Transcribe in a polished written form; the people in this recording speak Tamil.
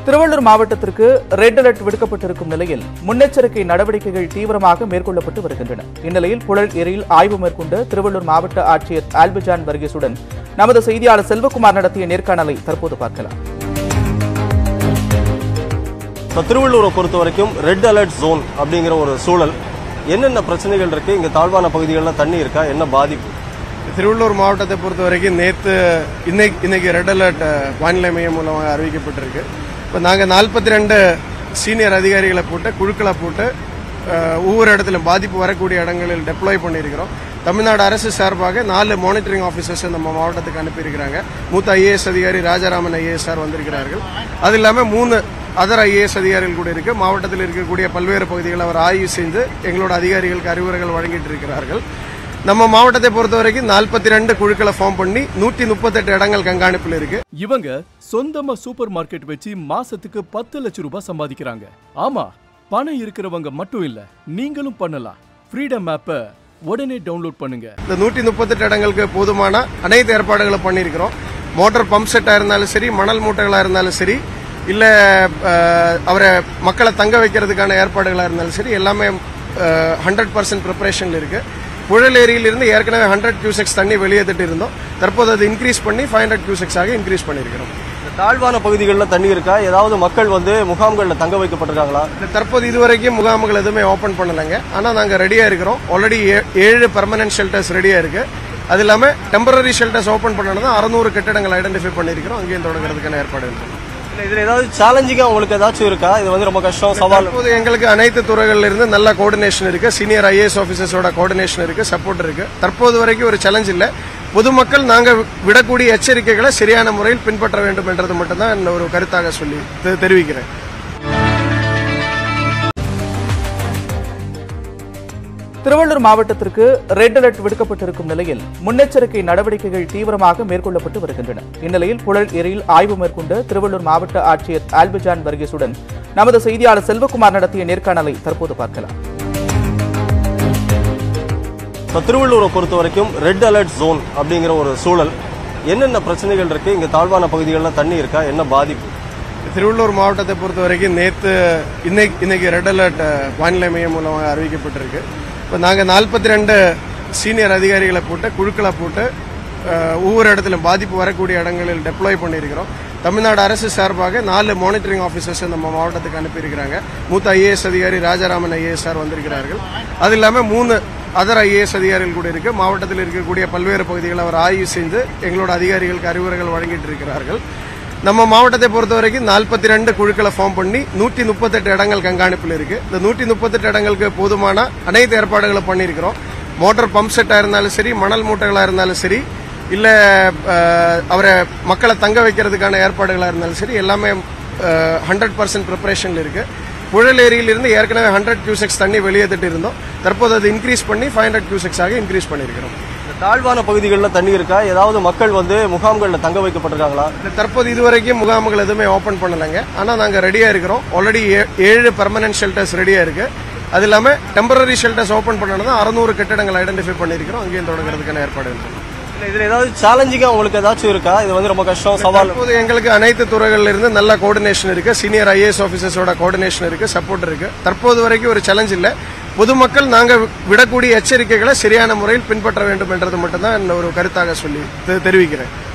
திருவள்ளூர் மாவட்டத்திற்கு ரெட் அலர்ட் விடுக்கப்பட்டிருக்கும் நிலையில் முன்னெச்சரிக்கை நடவடிக்கைகள் தீவிரமாக மேற்கொள்ளப்பட்டு வருகின்றன. இந்நிலையில் புழல் ஏரியில் ஆய்வு மேற்கொண்ட திருவள்ளூர் மாவட்ட ஆட்சியர் ஆல்பிஜான் வர்கீஸுடன் நமது செய்தியாளர் செல்வகுமார் நடத்திய நேர்காணலை தற்போது பார்க்கலாம். திருவள்ளூரை பொறுத்த வரைக்கும் ரெட் அலர்ட் ஜோன் அப்படிங்கிற ஒரு சூழல், என்னென்ன பிரச்சனைகள் இருக்கு? இங்க தாழ்வான பகுதிகளில் தண்ணி இருக்கா? என்ன பாதிப்பு? திருவள்ளூர் மாவட்டத்தை பொறுத்த வரைக்கும் இன்னைக்கு ரெட் அலர்ட் வானிலை மையம் மூலமாக அறிவிக்கப்பட்டிருக்கு. இப்போ நாங்கள் 42 சீனியர் அதிகாரிகளை போட்டு குழுக்களை போட்டு ஒவ்வொரு இடத்திலும் பாதிப்பு வரக்கூடிய இடங்களில் டெப்ளாய் பண்ணியிருக்கிறோம். தமிழ்நாடு அரசு சார்பாக 4 மானிட்டரிங் ஆஃபீஸர்ஸ் நம்ம மாவட்டத்துக்கு அனுப்பியிருக்கிறாங்க. மூத்த ஐஏஎஸ் அதிகாரி ராஜாராமன் ஐஏஎஸ் சார் வந்திருக்கிறார்கள். அது இல்லாமல் 3 அதர் ஐஏஎஸ் அதிகாரிகள் கூட இருக்கு. மாவட்டத்தில் இருக்கக்கூடிய பல்வேறு பகுதிகளை அவர் ஆய்வு செய்து எங்களோட அதிகாரிகளுக்கு அறிவுரைகள் வழங்கிட்டு இருக்கிறார்கள். நம்ம மாவட்டத்தை பொறுத்த வரைக்கும் 42 குழுக்களை ஃபார்ம் பண்ணி 138 இடங்கள் கண்காணிப்பில் இருக்கு. இவங்க சொந்தமா சூப்பர் மார்க்கெட் வச்சு மாசத்துக்கு 10 லட்சம் ரூபாய் சம்பாதிக்கிறாங்க. ஆமா, பணம் இருக்கிறவங்க மட்டும் இல்ல, நீங்களும் பண்ணலாம். ஃப்ரீடம் ஆப்பை உடனே டவுன்லோட் பண்ணுங்க. இந்த 138 இடங்களுக்கு போதுமான அனைத்து ஏற்பாடுகளை பண்ணியிருக்கிறோம். மோட்டார் பம்ப் செட்டா இருந்தாலும் சரி, மணல் மூட்டைகளா இருந்தாலும் சரி, இல்ல அவரை மக்களை தங்க வைக்கிறதுக்கான ஏற்பாடுகளா இருந்தாலும் சரி, எல்லாமே 100% ப்ரிப்பரேஷன்ல இருக்கு. புழல் ஏரியிலிருந்து ஏற்கனவே 100 கியூசெக்ஸ் தண்ணி வெளியேற்றிட்டு இருந்தோம். தற்போது அது இன்க்ரீஸ் பண்ணி 500 கியூசெக்ஸாக இன்க்ரீஸ் பண்ணியிருக்கிறோம். தாழ்வான பகுதிகளில் தண்ணி இருக்கா? ஏதாவது மக்கள் முகாம்களில் தங்க வைக்கப்பட்டிருக்காங்களா? தற்போது இதுவரைக்கும் முகாம்கள் எதுவுமே ஓபன் பண்ணலைங்க. ஆனால் நாங்கள் ரெடியா இருக்கிறோம். ஆல்ரெடி 7 பெர்மனன்ட் ஷெல்டர்ஸ் ரெடியா இருக்கு. அது இல்லாமல் டெம்பரரி ஷெல்டர்ஸ் ஓபன் பண்ணணும். 600 கட்டிடங்கள் ஐடென்டிஃபை பண்ணியிருக்கிறோம். அங்கேயும் தொடங்குறதுக்கான ஏற்பாடு இருக்கு. இதுல ஏதாவது சேலஞ்சிங்கா உங்களுக்கு ஏதாச்சும் இருக்கா? இது ரொம்ப கஷ்டம், சவால். எங்களுக்கு அனைத்து துறைகள்ல இருந்து நல்ல கோஆர்டினேஷன் இருக்கு. சீனியர் ஐஏஎஸ் ஆபீசர்ஸோட கோஆர்டினேஷன் இருக்கு, சப்போர்ட் இருக்கு. தற்போது வரைக்கும் ஒரு சேலஞ்ச் இல்ல. பொதுமக்கள் நாங்க விடக்கூடிய எச்சரிக்கைகளை சரியான முறையில் பின்பற்ற வேண்டும் என்றது மட்டும்தான் ஒரு கருத்தாக சொல்லி தெரிவிக்கிறேன். திருவள்ளூர் மாவட்டத்திற்கு ரெட் அலர்ட் விடுக்கப்பட்டிருக்கும் நிலையில் முன்னெச்சரிக்கை நடவடிக்கைகள் தீவிரமாக மேற்கொள்ளப்பட்டு வருகின்றன. இந்நிலையில் புழல் ஏரியில் ஆய்வு மேற்கொண்ட திருவள்ளூர் மாவட்ட ஆட்சியர் ஆல்பிஜான் வர்கீஸுடன் நமது செய்தியாளர் செல்வகுமார் நடத்திய நேர்காணலை தற்போது பார்க்கலாம். திருவள்ளூரை பொறுத்த வரைக்கும் ரெட் அலர்ட் ஜோன் அப்படிங்கிற ஒரு சூழல், என்னென்ன பிரச்சனைகள் இருக்கு? இங்க தாழ்வான பகுதிகளில் தண்ணி இருக்கா? என்ன பாதிப்பு? திருவள்ளூர் மாவட்டத்தை பொறுத்த வரைக்கும் இன்னைக்கு ரெட் அலர்ட் வானிலை மையம் மூலமாக அறிவிக்கப்பட்டிருக்கு. இப்போ நாங்கள் 42 சீனியர் அதிகாரிகளை போட்டு குழுக்களை போட்டு ஒவ்வொரு இடத்திலும் பாதிப்பு வரக்கூடிய இடங்களில் டெப்ளாய் பண்ணியிருக்கிறோம். தமிழ்நாடு அரசு சார்பாக 4 மானிட்டரிங் ஆஃபீஸர்ஸ் நம்ம மாவட்டத்துக்கு அனுப்பியிருக்கிறாங்க. மூத்த ஐஏஎஸ் அதிகாரி ராஜாராமன் ஐஏஎஸ் சார் வந்திருக்கிறார்கள். அது இல்லாமல் 3 அதர் ஐஏஎஸ் அதிகாரிகள் கூட இருக்கு. மாவட்டத்தில் இருக்கக்கூடிய பல்வேறு பகுதிகளை அவர் ஆய்வு செய்து எங்களோட அதிகாரிகளுக்கு அறிவுரைகள் வழங்கிட்டு இருக்கிறார்கள். நம்ம மாவட்டத்தை பொறுத்த வரைக்கும் 42 குழுக்களை ஃபார்ம் பண்ணி 138 இடங்கள் கண்காணிப்பில் இருக்கு. இந்த 138 இடங்களுக்கு போதுமான அனைத்து ஏற்பாடுகளை பண்ணியிருக்கிறோம். மோட்டார் பம்ப் செட்டா இருந்தாலும் சரி, மணல் மூட்டைகளா இருந்தாலும் சரி, இல்ல அவரை மக்களை தங்க வைக்கிறதுக்கான ஏற்பாடுகளா இருந்தாலும் சரி, எல்லாமே 100% ப்ரிப்பரேஷன்ல இருக்கு. புழல் ஏரியிலிருந்து ஏற்கனவே 100 கியூசெக்ஸ் தண்ணி வெளியேற்றிட்டு இருந்தோம். தற்போது அது இன்க்ரீஸ் பண்ணி 500 கியூசெக்ஸாக இன்க்ரீஸ் பண்ணியிருக்கிறோம். தாழ்வான பகுதிகளில் தண்ணி இருக்கா? ஏதாவது மக்கள் முகாம்களில் தங்க வைக்கப்பட்டிருக்காங்களா? தற்போது இதுவரைக்கும் முகாம்கள் எதுவுமே ஓபன் பண்ணலைங்க. ஆனால் நாங்கள் ரெடியா இருக்கிறோம். ஆல்ரெடி 7 பெர்மனன்ட் ஷெல்டர்ஸ் ரெடியா இருக்கு. அது இல்லாமல் டெம்பரரி ஷெல்டர்ஸ் ஓபன் பண்ணணும். 600 கட்டிடங்கள் ஐடென்டிஃபை பண்ணியிருக்கிறோம். அங்கேயும் தொடங்குறதுக்கான ஏற்பாடு இருக்கு. இதுல ஏதாவது சேலஞ்சிங்கா உங்களுக்கு ஏதாச்சும் இருக்கா? இது ரொம்ப கஷ்டம், சவால். எங்களுக்கு அனைத்து துறைகள்ல இருந்து நல்ல கோஆர்டினேஷன் இருக்கு. சீனியர் ஐஏஎஸ் ஆபீசர்ஸோட கோஆர்டினேஷன் இருக்கு, சப்போர்ட் இருக்கு. தற்போது வரைக்கும் ஒரு சேலஞ்ச் இல்ல. பொதுமக்கள் நாங்க விடக்கூடிய எச்சரிக்கைகளை சரியான முறையில் பின்பற்ற வேண்டும் என்றது மட்டும்தான் ஒரு கருத்தாக சொல்லி தெரிவிக்கிறேன்.